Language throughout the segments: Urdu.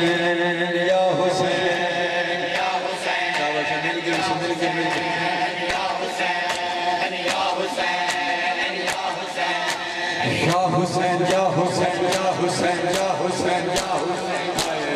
یا حسین یا حسین مل کے یا حسین یا حسین یا حسین یا حسین یا حسین یا حسین یا حسین یا حسین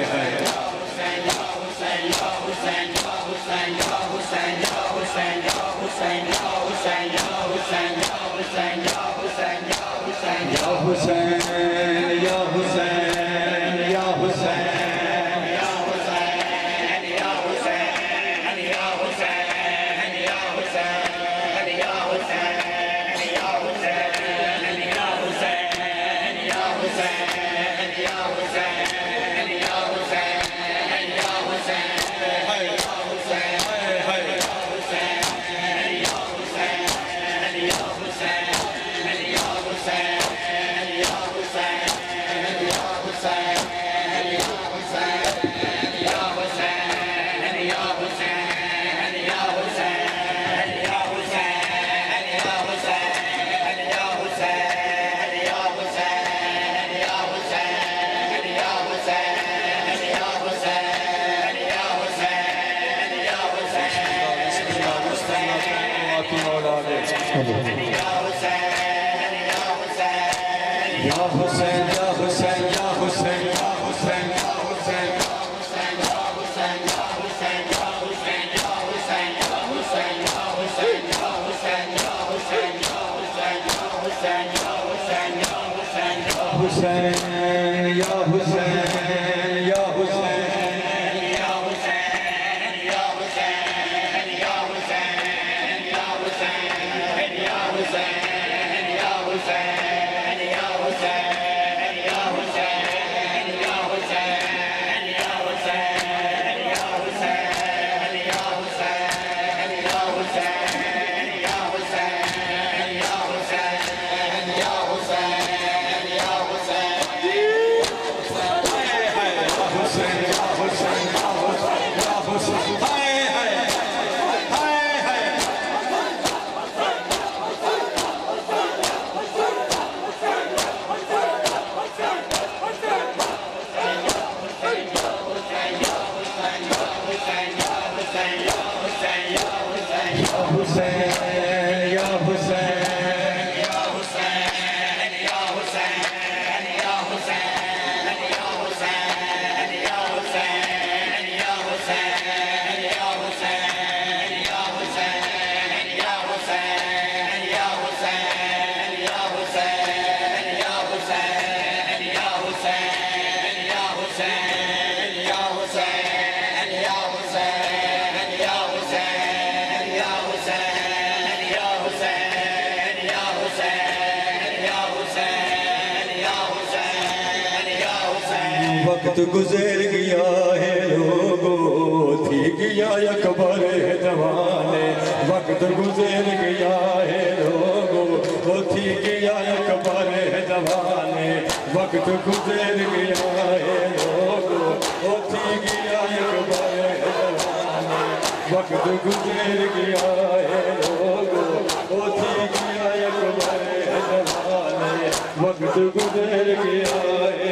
وقت گزر گیا ہے لوگوں تھی گیا اکبر جوانے وقت گزر گیا ہے لوگوں تھی گیا اکبر جوانے وقت گزر گیا ہے لوگوں تھی گیا اکبر جوانے وقت گزر گیا ہے لوگوں تھی گیا اکبر جوانے وقت گزر گیا ہے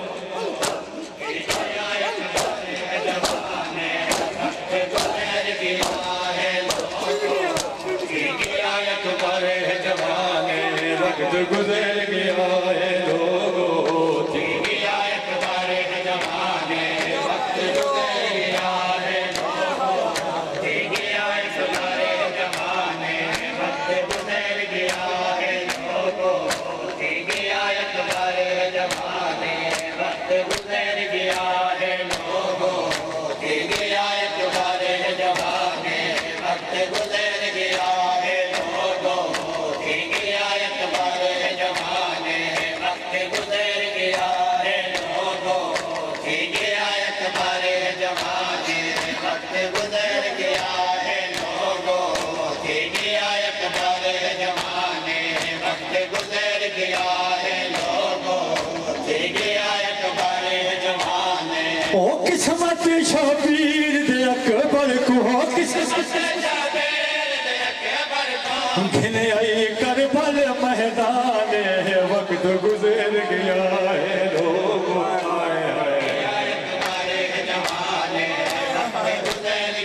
گزر گیا ہے لوگوں تھی گیا اکبر جوانے وقت گزر گیا ہے لوگوں تھی گیا اکبر جوانے وقت گزر گیا ہے لوگوں تھی گیا اکبر جوانے وقت گزر گیا ہے لوگوں تھی گیا اکبر جوانے وقت گزر گیا ہے لوگوں تھی گیا اکبر جوانے وقت گزر گیا ہے لوگوں تھی گیا اکبر جوانے وقت گزر گیا ہے لوگوں تھی گیا اکبر جوانے وقت گزر گیا ہے لوگوں تھی گیا اکبر جوانے او قسمت شبیر دے اکبر کو قسمت شبیر دے اکبر کو گھنے آئی کربل میدان وقت گزر گیا ہے لوگوں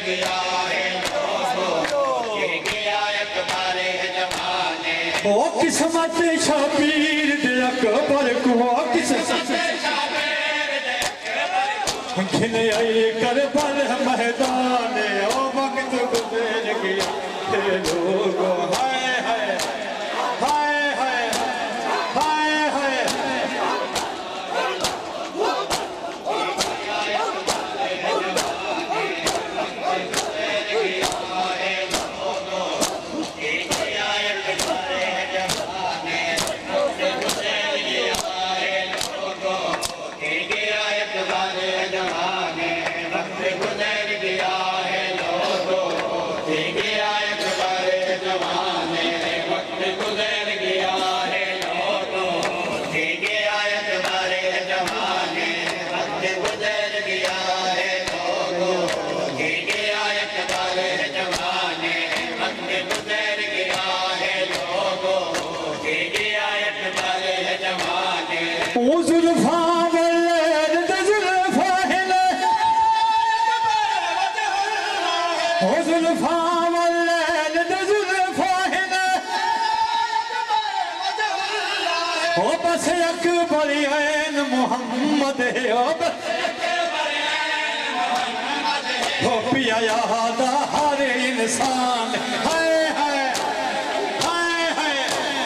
گیا ہے لوگوں یہ گیا اکبر جوانے او قسمت شبیر دے اکبر کو قسمت گھنے آئی کربل میدان او وقت گزر گیا ہے لوگوں ہائے ہائے ہائے ہائے ہائے ہائے بس اکبر عین محمد ہو پیا یاد ہر انسان ہائے ہائے ہائے ہائے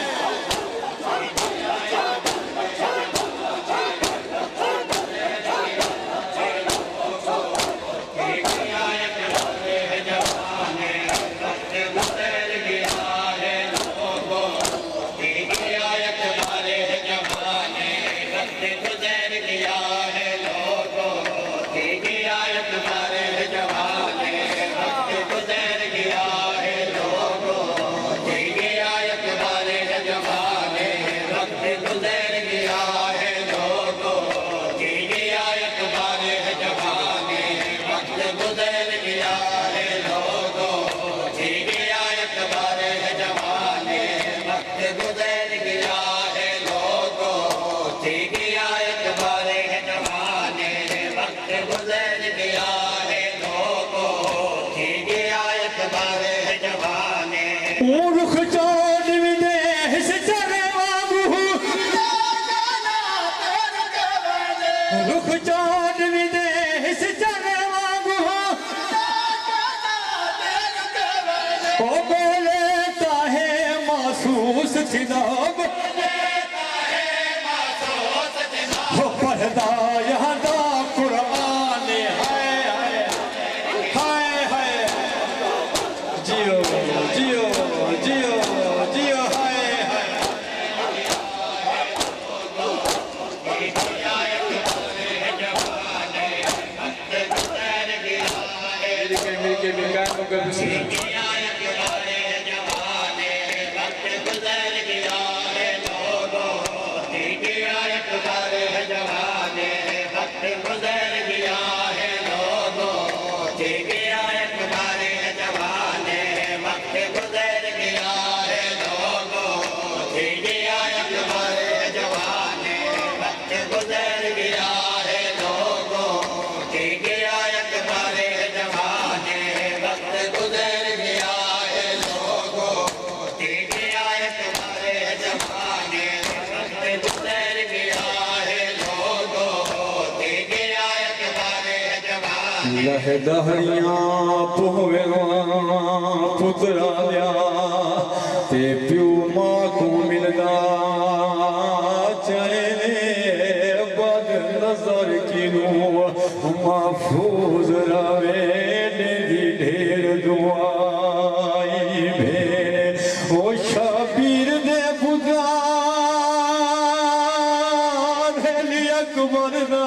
دہریاں پویاں پترا لیا تے پیو ماں کو ملدا چاہے بد نظر کنو محفوظ روے دی ڈھیر دعائی بھیرے او شبیر دے پترا بھیلی اکبر دا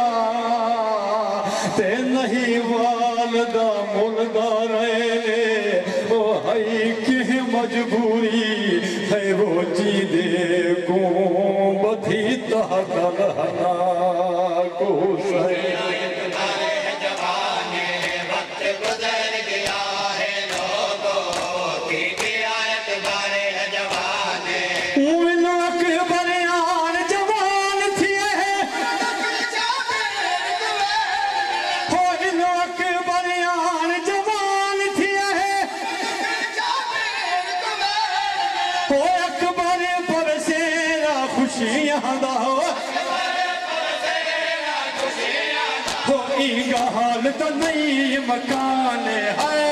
تے نہیں والدہ ملدہ رہے وہ ہائی کہ مجبوری ہے وہ جی دے کو بدھی تحت لہنا کو سہے جوان کا حال تو نہیں مکان ہے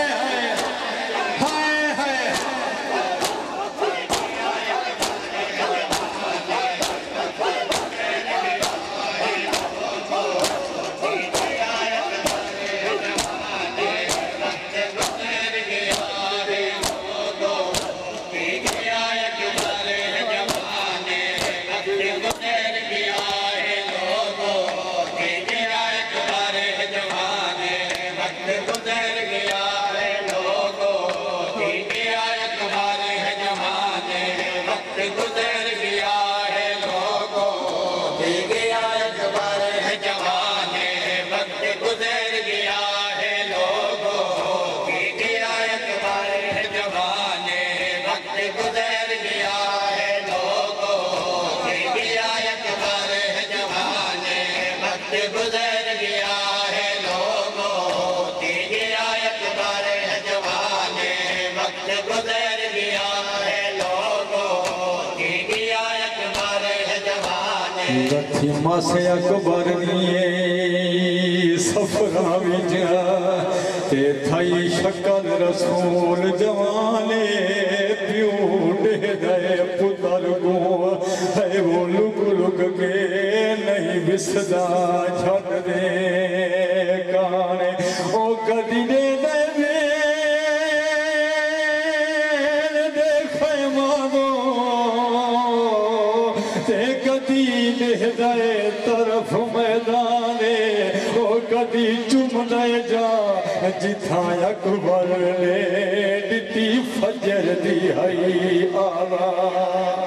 رتھیما سے اکبر نیے سفرہ وجہ تے تھائی شکل رسول جوانے پیو دے دے پتر گو ہے وہ لگ لگ کے نہیں بسدا چھٹ دے کانے او کدی دے دے دے طرف میدانے او کدی چم دے جا جتھا اکبر لے ڈٹی فجر دی ہئی آواز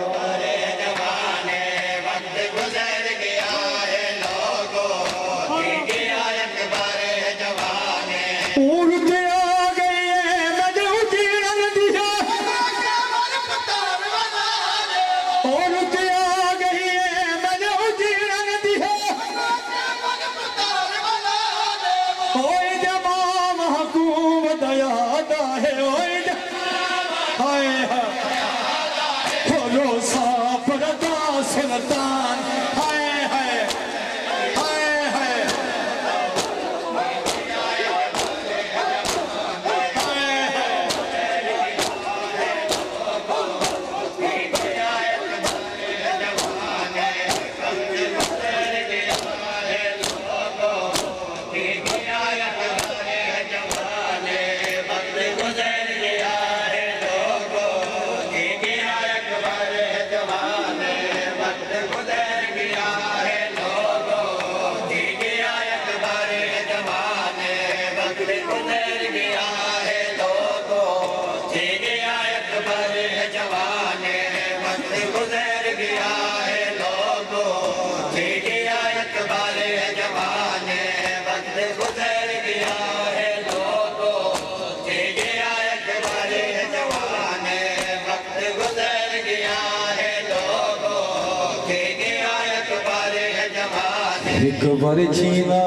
ایک بار چینا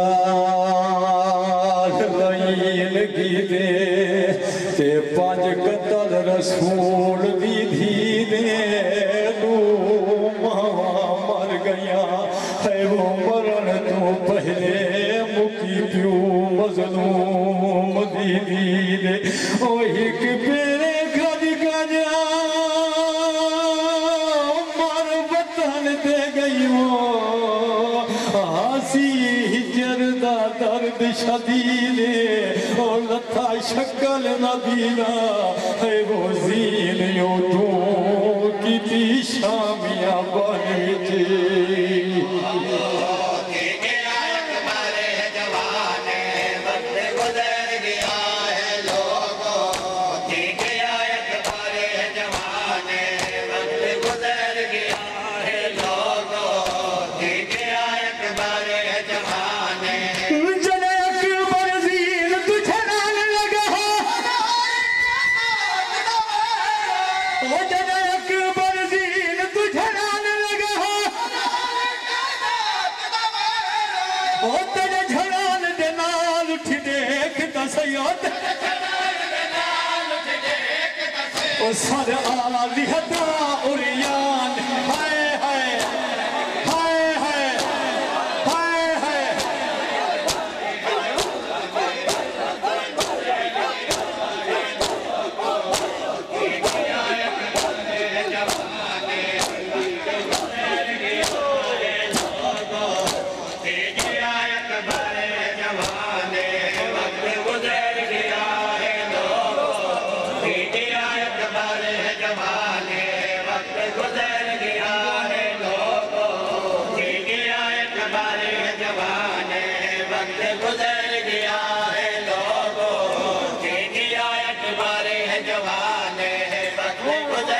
لئی لگی دے تے پانچ قتل رسول دی دھی دے دو ماں مر گیا ہے وہ مرن تو پہلے مکی پیو مظلوم دی دے او ایک پیرے گھر گجا مر وطن دے گئی وہ جردہ درد شدید اور لتھا شکل نبینا ہے وہ زین یوں تو کی تی شامیاں بنی تھی سر آلی حدا اوریان ہائے ہائے ہائے ہائے ہائے ہائے گزر گیا ہے لوگوں کہ گیا اکبر ہے جوان ہے وقت گزر